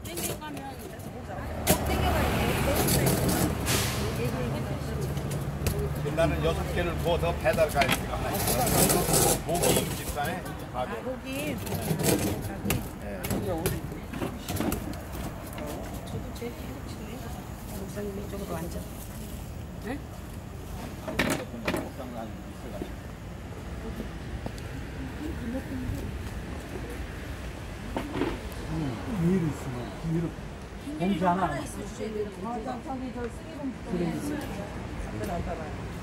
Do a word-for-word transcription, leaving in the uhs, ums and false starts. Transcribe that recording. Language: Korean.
나는 여섯 개를 구워서 배달 가야 돼. 고기 집산에 아, 고기. 네. 저도 제일 행복치네. 목사님 이쪽으로 앉아. 네? 비닐 있으면 비닐 봉지 하나. 저기 저 쓰레기봉투. 그래.